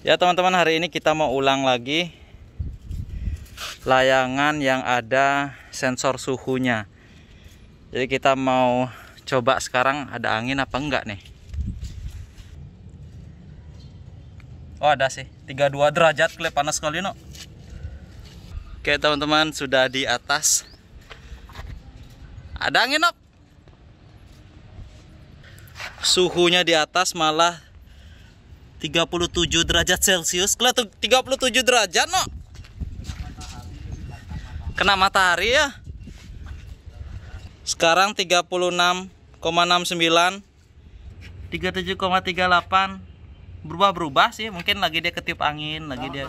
Ya teman-teman, hari ini kita mau ulang lagi layangan yang ada sensor suhunya. Jadi kita mau coba sekarang ada angin apa enggak nih. Oh ada sih, 32 derajat, kelihatan panas sekali no. Oke teman-teman, sudah di atas. Ada angin no. Suhunya di atas malah 37 derajat Celcius. Kelihatan 37 derajat no. Kena matahari ya. Sekarang 36,69, 37,38. Berubah-berubah sih, mungkin lagi dia ketiup angin, lagi dia.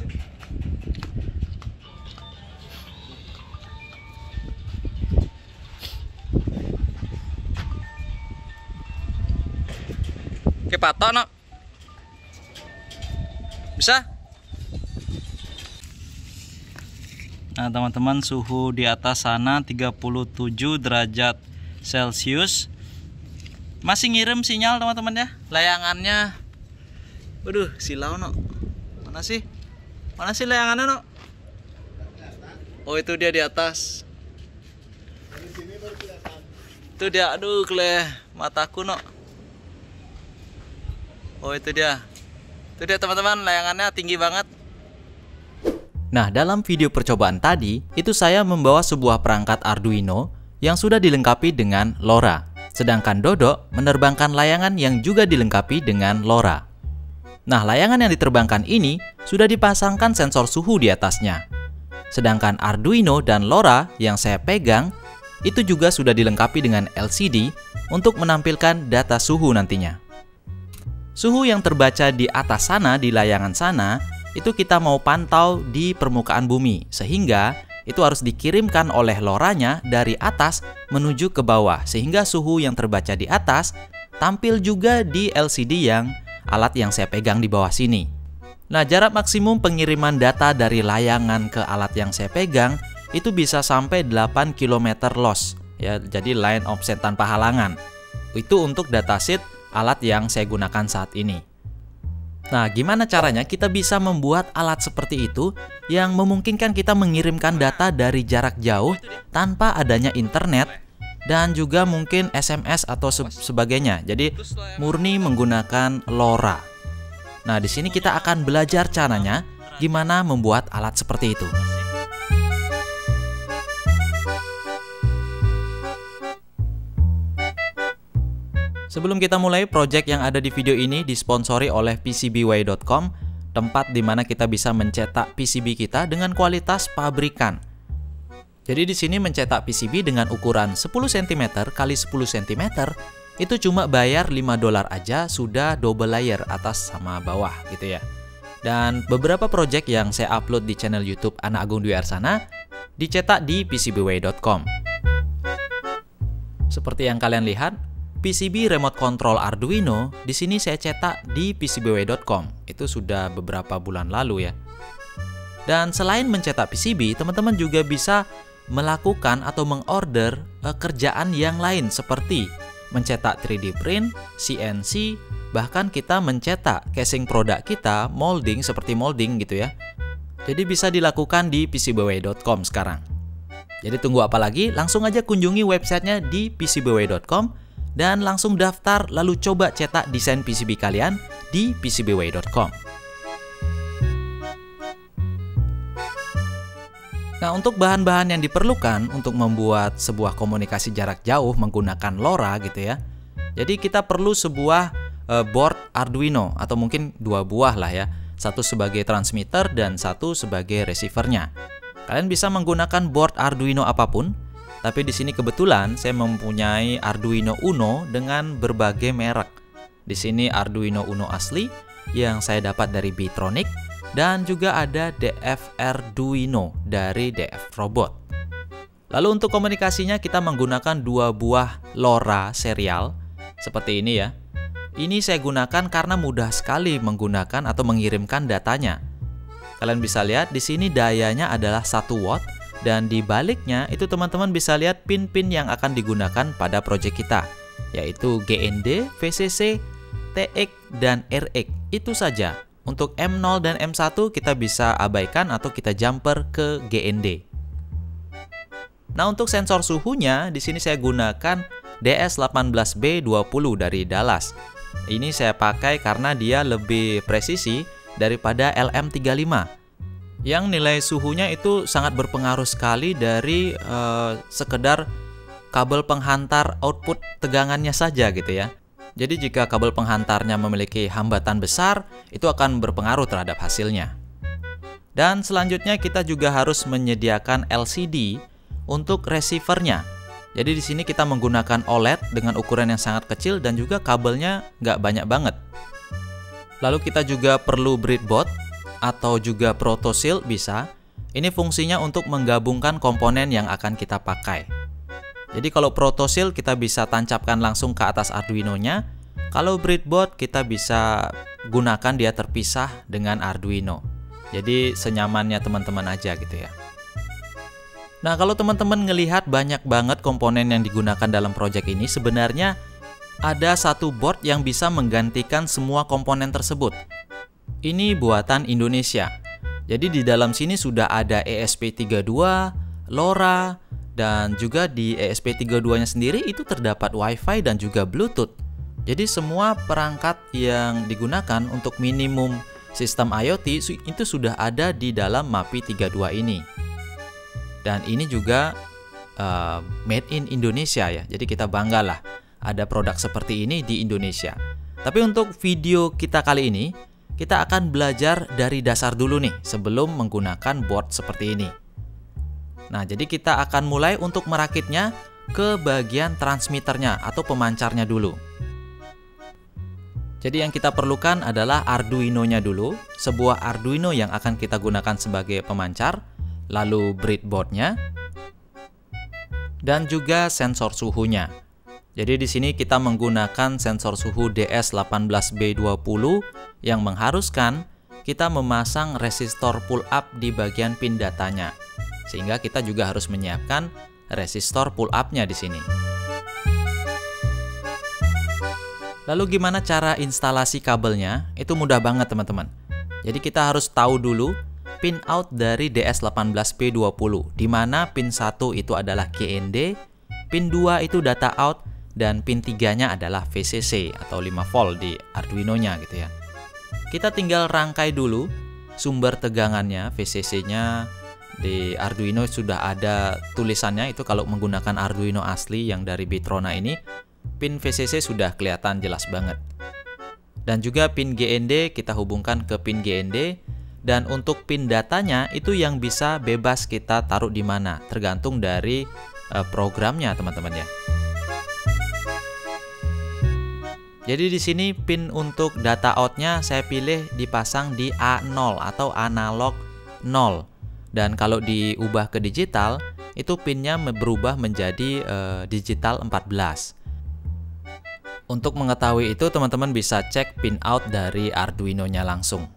Oke, patok no. Bisa? Nah teman-teman, suhu di atas sana 37 derajat Celcius. Masih ngirim sinyal teman-teman ya. Layangannya, waduh silau no. Mana sih? Mana sih layangannya no? Oh itu dia di atas. Itu dia, aduh keleh mataku no. Oh itu dia. Itu dia teman-teman, layangannya tinggi banget. Nah, dalam video percobaan tadi, itu saya membawa sebuah perangkat Arduino yang sudah dilengkapi dengan LoRa. Sedangkan Dodo menerbangkan layangan yang juga dilengkapi dengan LoRa. Nah, layangan yang diterbangkan ini sudah dipasangkan sensor suhu di atasnya. Sedangkan Arduino dan LoRa yang saya pegang, itu juga sudah dilengkapi dengan LCD untuk menampilkan data suhu nantinya. Suhu yang terbaca di atas sana, di layangan sana, itu kita mau pantau di permukaan bumi, sehingga itu harus dikirimkan oleh LoRa-nya dari atas menuju ke bawah, sehingga suhu yang terbaca di atas tampil juga di LCD yang alat yang saya pegang di bawah sini. Nah, jarak maksimum pengiriman data dari layangan ke alat yang saya pegang itu bisa sampai 8 km loss, ya, jadi line of sight tanpa halangan. Itu untuk datasheet alat yang saya gunakan saat ini. Nah, gimana caranya kita bisa membuat alat seperti itu yang memungkinkan kita mengirimkan data dari jarak jauh tanpa adanya internet dan juga mungkin SMS atau sebagainya. Jadi murni menggunakan LoRa. Nah, di sini kita akan belajar caranya gimana membuat alat seperti itu. Sebelum kita mulai, project yang ada di video ini disponsori oleh PCBWay.com, tempat di mana kita bisa mencetak PCB kita dengan kualitas pabrikan. Jadi di sini mencetak PCB dengan ukuran 10 cm x 10 cm itu cuma bayar $5 aja sudah double layer atas sama bawah gitu ya. Dan beberapa project yang saya upload di channel YouTube Anak Agung Dwi Arsana dicetak di PCBWay.com. Seperti yang kalian lihat, PCB remote control Arduino di sini saya cetak di PCBWay.com. Itu sudah beberapa bulan lalu ya. Dan selain mencetak PCB, teman-teman juga bisa melakukan atau mengorder kerjaan yang lain seperti mencetak 3D print, CNC, bahkan kita mencetak casing produk kita, molding seperti molding gitu ya. Jadi bisa dilakukan di PCBWay.com sekarang. Jadi tunggu apa lagi? Langsung aja kunjungi websitenya di PCBWay.com dan langsung daftar lalu coba cetak desain PCB kalian di PCBWay.com. Nah, untuk bahan-bahan yang diperlukan untuk membuat sebuah komunikasi jarak jauh menggunakan LoRa gitu ya. Jadi kita perlu sebuah board Arduino atau mungkin dua buah lah ya. Satu sebagai transmitter dan satu sebagai receivernya. Kalian bisa menggunakan board Arduino apapun. Tapi di sini kebetulan saya mempunyai Arduino Uno dengan berbagai merek. Di sini Arduino Uno asli yang saya dapat dari Bitronic dan juga ada DF Arduino dari DF Robot. Lalu untuk komunikasinya kita menggunakan dua buah LoRa serial seperti ini ya. Ini saya gunakan karena mudah sekali menggunakan atau mengirimkan datanya. Kalian bisa lihat di sini dayanya adalah 1 watt. Dan di baliknya itu teman-teman bisa lihat pin-pin yang akan digunakan pada proyek kita, yaitu GND, VCC, TX, dan RX. Itu saja. Untuk M0 dan M1 kita bisa abaikan atau kita jumper ke GND. Nah, untuk sensor suhunya di sini saya gunakan DS18B20 dari Dallas. Ini saya pakai karena dia lebih presisi daripada LM35. Yang nilai suhunya itu sangat berpengaruh sekali dari sekedar kabel penghantar output tegangannya saja gitu ya. Jadi jika kabel penghantarnya memiliki hambatan besar, itu akan berpengaruh terhadap hasilnya. Dan selanjutnya kita juga harus menyediakan LCD untuk receivernya. Jadi di sini kita menggunakan OLED dengan ukuran yang sangat kecil dan juga kabelnya nggak banyak banget. Lalu kita juga perlu breadboard atau juga Proto Seal bisa. Ini fungsinya untuk menggabungkan komponen yang akan kita pakai. Jadi kalau Proto Seal kita bisa tancapkan langsung ke atas Arduino-nya. Kalau breadboard kita bisa gunakan dia terpisah dengan Arduino. Jadi senyamannya teman-teman aja gitu ya. Nah, kalau teman-teman ngelihat banyak banget komponen yang digunakan dalam project ini, sebenarnya ada satu board yang bisa menggantikan semua komponen tersebut. Ini buatan Indonesia. Jadi di dalam sini sudah ada ESP32, LoRa, dan juga di ESP32-nya sendiri itu terdapat Wi-Fi dan juga Bluetooth. Jadi semua perangkat yang digunakan untuk minimum sistem IoT itu sudah ada di dalam MAPI 32 ini. Dan ini juga made in Indonesia ya. Jadi kita banggalah ada produk seperti ini di Indonesia. Tapi untuk video kita kali ini, kita akan belajar dari dasar dulu nih sebelum menggunakan board seperti ini. Nah, jadi kita akan mulai untuk merakitnya ke bagian transmitternya atau pemancarnya dulu. Jadi yang kita perlukan adalah Arduino-nya dulu, sebuah Arduino yang akan kita gunakan sebagai pemancar, lalu breadboard-nya, dan juga sensor suhunya. Jadi di sini kita menggunakan sensor suhu DS18B20 yang mengharuskan kita memasang resistor pull up di bagian pin datanya. Sehingga kita juga harus menyiapkan resistor pull up-nya di sini. Lalu gimana cara instalasi kabelnya? Itu mudah banget teman-teman. Jadi kita harus tahu dulu pin out dari DS18B20, di mana pin 1 itu adalah GND, pin 2 itu data out, dan pin 3-nya adalah VCC atau 5 volt di Arduino-nya gitu ya. Kita tinggal rangkai dulu sumber tegangannya, VCC-nya. Di Arduino sudah ada tulisannya, itu kalau menggunakan Arduino asli yang dari Bitrona ini, pin VCC sudah kelihatan jelas banget. Dan juga pin GND kita hubungkan ke pin GND, dan untuk pin datanya itu yang bisa bebas kita taruh di mana, tergantung dari programnya teman-teman ya. Jadi di sini pin untuk data out-nya saya pilih dipasang di A0 atau analog 0. Dan kalau diubah ke digital, itu pinnya berubah menjadi digital 14. Untuk mengetahui itu, teman-teman bisa cek pin out dari Arduino-nya langsung.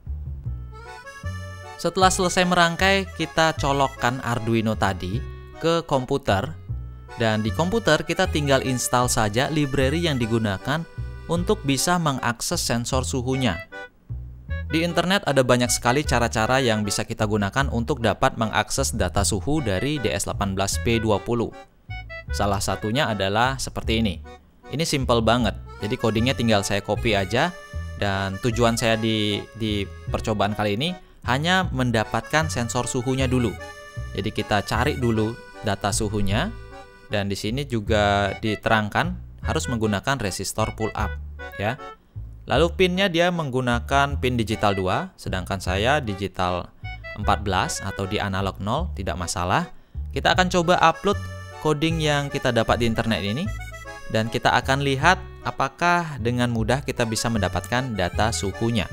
Setelah selesai merangkai, kita colokkan Arduino tadi ke komputer. Dan di komputer kita tinggal install saja library yang digunakan untuk bisa mengakses sensor suhunya. Di internet ada banyak sekali cara-cara yang bisa kita gunakan untuk dapat mengakses data suhu dari DS18B20. Salah satunya adalah seperti ini. Ini simple banget, jadi codingnya tinggal saya copy aja. Dan tujuan saya di percobaan kali ini hanya mendapatkan sensor suhunya dulu. Jadi kita cari dulu data suhunya. Dan di sini juga diterangkan harus menggunakan resistor pull up ya. Lalu pinnya dia menggunakan pin digital 2, sedangkan saya digital 14 atau di analog 0, tidak masalah. Kita akan coba upload coding yang kita dapat di internet ini, dan kita akan lihat apakah dengan mudah kita bisa mendapatkan data suhunya.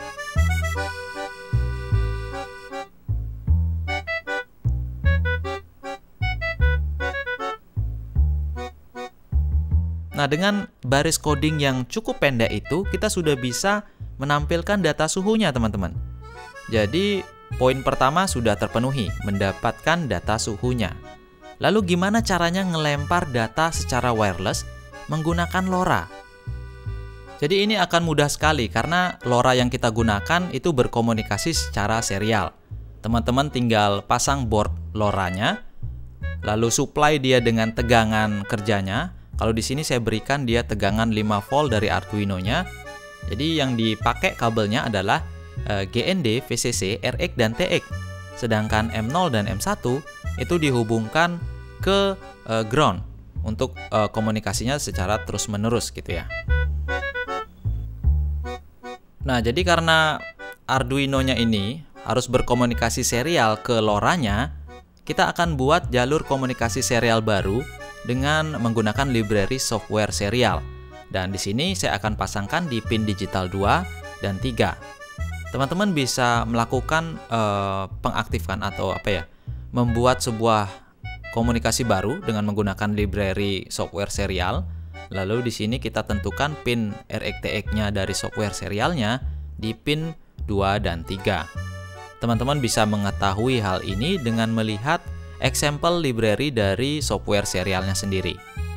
Nah, dengan baris coding yang cukup pendek itu, kita sudah bisa menampilkan data suhunya, teman-teman. Jadi, poin pertama sudah terpenuhi, mendapatkan data suhunya. Lalu gimana caranya ngelempar data secara wireless menggunakan LoRa? Jadi ini akan mudah sekali karena LoRa yang kita gunakan itu berkomunikasi secara serial. Teman-teman tinggal pasang board LoRa-nya, lalu supply dia dengan tegangan kerjanya. Kalau di sini saya berikan dia tegangan 5 volt dari Arduino-nya. Jadi yang dipakai kabelnya adalah GND, VCC, RX, dan TX. Sedangkan M0 dan M1 itu dihubungkan ke ground untuk komunikasinya secara terus-menerus gitu ya. Nah, jadi karena Arduino-nya ini harus berkomunikasi serial ke LoRa-nya, kita akan buat jalur komunikasi serial baru dengan menggunakan library software serial. Dan di sini saya akan pasangkan di pin digital 2 dan 3. Teman-teman bisa melakukan pengaktifkan atau membuat sebuah komunikasi baru dengan menggunakan library software serial. Lalu di sini kita tentukan pin RX-TX-nya dari software serialnya di pin 2 dan 3. Teman-teman bisa mengetahui hal ini dengan melihat example library dari software serialnya sendiri.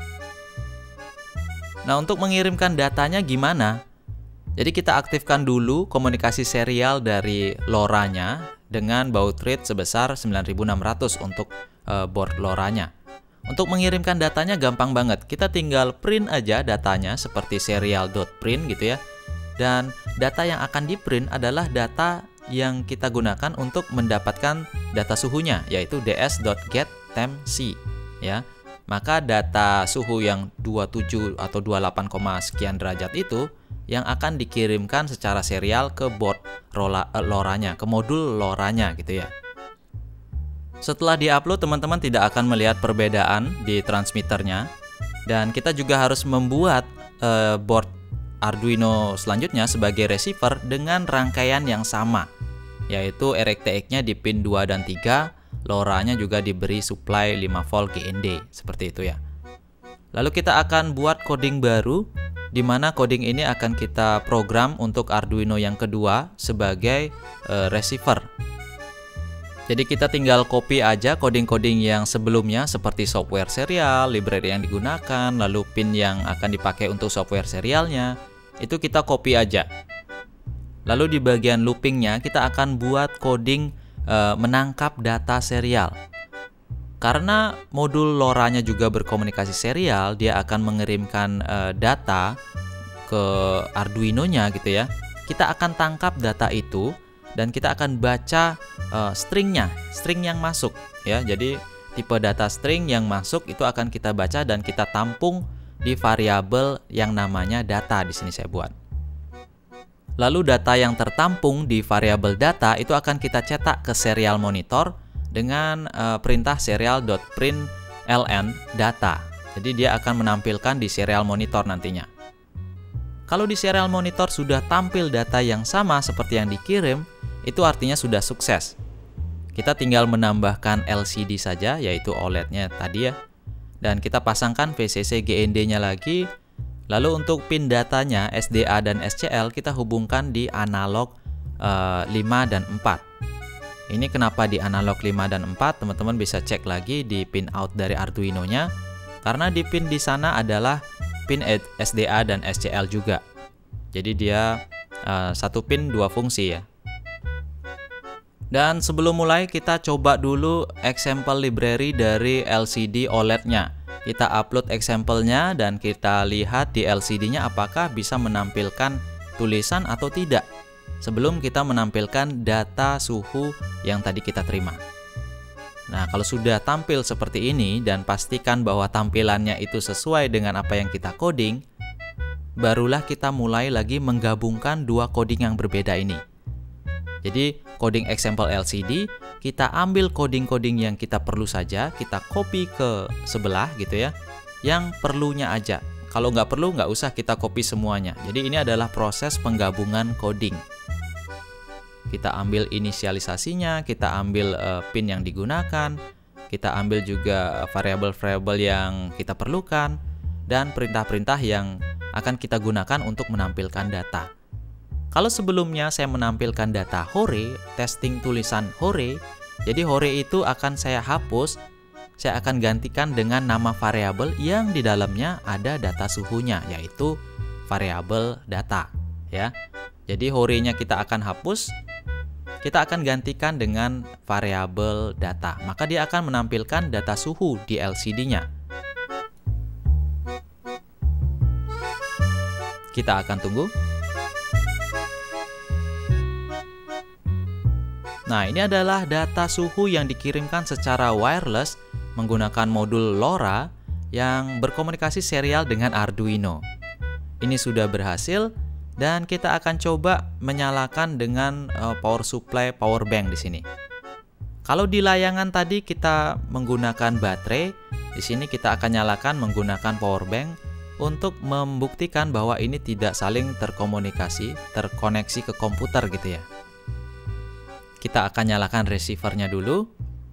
Nah, untuk mengirimkan datanya gimana? Jadi kita aktifkan dulu komunikasi serial dari LoRa-nya dengan baud rate sebesar 9600 untuk board LoRa-nya. Untuk mengirimkan datanya gampang banget. Kita tinggal print aja datanya seperti serial.print gitu ya. Dan data yang akan di-print adalah data yang kita gunakan untuk mendapatkan data suhunya, yaitu ds.getTempC ya. Maka data suhu yang 27 atau 28, sekian derajat itu yang akan dikirimkan secara serial ke board LoRa-nya, ke modul LoRa-nya gitu ya. Setelah diupload, teman-teman tidak akan melihat perbedaan di transmitternya. Dan kita juga harus membuat board Arduino selanjutnya sebagai receiver dengan rangkaian yang sama, yaitu RX-TX-nya di pin 2 dan 3, LoRa-nya juga diberi supply 5 volt GND, seperti itu ya. Lalu kita akan buat coding baru, di mana coding ini akan kita program untuk Arduino yang kedua sebagai receiver. Jadi kita tinggal copy aja coding-coding yang sebelumnya seperti software serial, library yang digunakan, lalu pin yang akan dipakai untuk software serialnya, itu kita copy aja. Lalu di bagian loopingnya kita akan buat coding menangkap data serial. Karena modul LoRa-nya juga berkomunikasi serial, dia akan mengirimkan data ke Arduino-nya gitu ya. Kita akan tangkap data itu dan kita akan baca string yang masuk ya. Jadi tipe data string yang masuk itu akan kita baca dan kita tampung di variabel yang namanya data. Di sini saya buat. Lalu data yang tertampung di variabel data itu akan kita cetak ke serial monitor dengan perintah serial.println data. Jadi dia akan menampilkan di serial monitor nantinya. Kalau di serial monitor sudah tampil data yang sama seperti yang dikirim, itu artinya sudah sukses. Kita tinggal menambahkan LCD saja, yaitu OLED-nya tadi ya. Dan kita pasangkan VCC GND-nya lagi. Lalu untuk pin datanya SDA dan SCL kita hubungkan di analog 5 dan 4. Ini kenapa di analog 5 dan 4? Teman-teman bisa cek lagi di pin out dari Arduino-nya. Karena di pin di sana adalah pin SDA dan SCL juga. Jadi dia satu pin dua fungsi ya. Dan sebelum mulai kita coba dulu example library dari LCD OLED-nya. Kita upload example-nya dan kita lihat di LCD-nya apakah bisa menampilkan tulisan atau tidak sebelum kita menampilkan data suhu yang tadi kita terima. Nah, kalau sudah tampil seperti ini dan pastikan bahwa tampilannya itu sesuai dengan apa yang kita coding, barulah kita mulai lagi menggabungkan dua coding yang berbeda ini. Jadi coding example LCD, kita ambil coding-coding yang kita perlu saja, kita copy ke sebelah gitu ya, yang perlunya aja. Kalau nggak perlu nggak usah kita copy semuanya. Jadi ini adalah proses penggabungan coding. Kita ambil inisialisasinya, kita ambil pin yang digunakan, kita ambil juga variabel-variabel yang kita perlukan, dan perintah-perintah yang akan kita gunakan untuk menampilkan data. Kalau sebelumnya saya menampilkan data hore, testing tulisan hore, jadi hore itu akan saya hapus, saya akan gantikan dengan nama variabel yang di dalamnya ada data suhunya, yaitu variabel data ya. Jadi hore-nya kita akan hapus, kita akan gantikan dengan variabel data. Maka dia akan menampilkan data suhu di LCD-nya. Kita akan tunggu. Nah, ini adalah data suhu yang dikirimkan secara wireless menggunakan modul LoRa yang berkomunikasi serial dengan Arduino. Ini sudah berhasil dan kita akan coba menyalakan dengan power supply power bank di sini. Kalau di layangan tadi kita menggunakan baterai, di sini kita akan nyalakan menggunakan power bank untuk membuktikan bahwa ini tidak saling terkoneksi ke komputer gitu ya. Kita akan nyalakan receivernya dulu.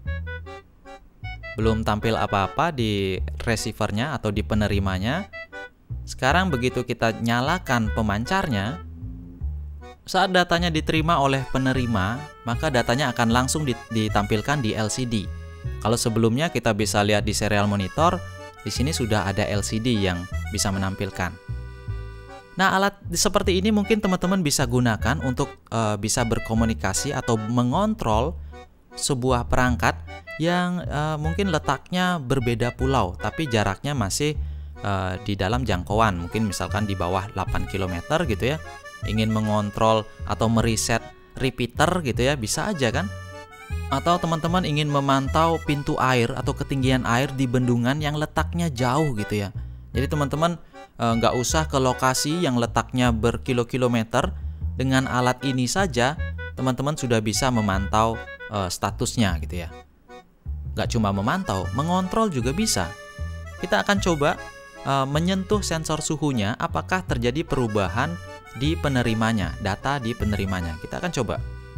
Belum tampil apa-apa di receivernya atau di penerimanya. Sekarang begitu kita nyalakan pemancarnya, saat datanya diterima oleh penerima, maka datanya akan langsung ditampilkan di LCD. Kalau sebelumnya kita bisa lihat di serial monitor, di sini sudah ada LCD yang bisa menampilkan. Nah, alat seperti ini mungkin teman-teman bisa gunakan untuk bisa berkomunikasi atau mengontrol sebuah perangkat yang mungkin letaknya berbeda pulau, tapi jaraknya masih di dalam jangkauan. Mungkin misalkan di bawah 8 km gitu ya. Ingin mengontrol atau mereset repeater gitu ya, bisa aja kan? Atau teman-teman ingin memantau pintu air atau ketinggian air di bendungan yang letaknya jauh gitu ya. Jadi teman-teman nggak usah ke lokasi yang letaknya berkilo-kilometer. Dengan alat ini saja teman-teman sudah bisa memantau statusnya gitu ya. Nggak cuma memantau, mengontrol juga bisa. Kita akan coba menyentuh sensor suhunya, apakah terjadi perubahan di penerimanya, data di penerimanya. Kita akan coba.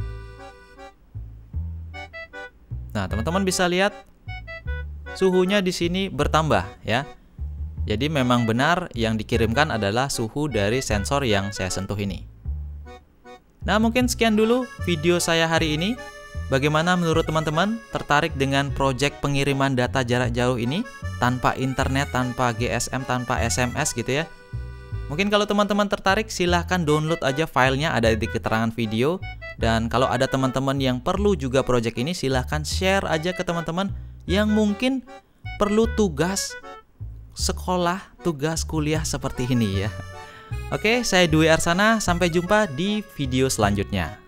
Nah, teman-teman bisa lihat suhunya di sini bertambah ya. Jadi memang benar yang dikirimkan adalah suhu dari sensor yang saya sentuh ini. Nah, mungkin sekian dulu video saya hari ini. Bagaimana menurut teman-teman? Tertarik dengan proyek pengiriman data jarak jauh ini? Tanpa internet, tanpa GSM, tanpa SMS gitu ya. Mungkin kalau teman-teman tertarik, silahkan download aja filenya, ada di keterangan video. Dan kalau ada teman-teman yang perlu juga proyek ini, silahkan share aja ke teman-teman yang mungkin perlu tugas sekolah, tugas kuliah seperti ini ya. Oke, saya Dwi Arsana, sampai jumpa di video selanjutnya.